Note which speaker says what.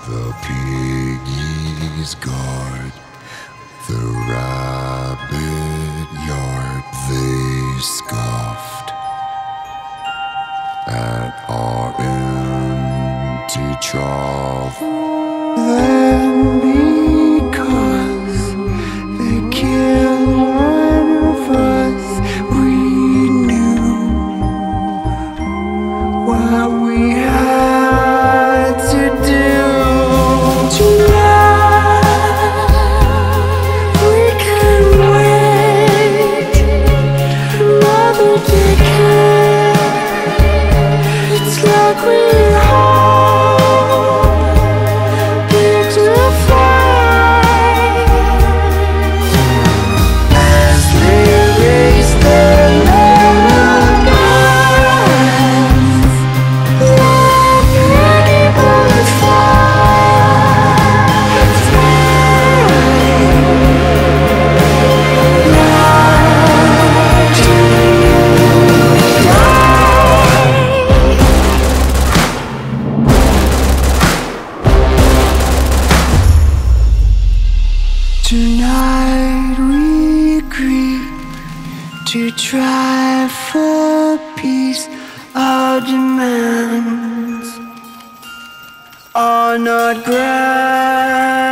Speaker 1: The piggies guard the rabbit yard. They scoffed at our empty trough. Then because they killed one of us, we knew what we had to do. Tonight we can wait another decade. It's like we're home into the fight as they raise their little guns like animals Tonight we agree to try for peace. Our demands are not grand.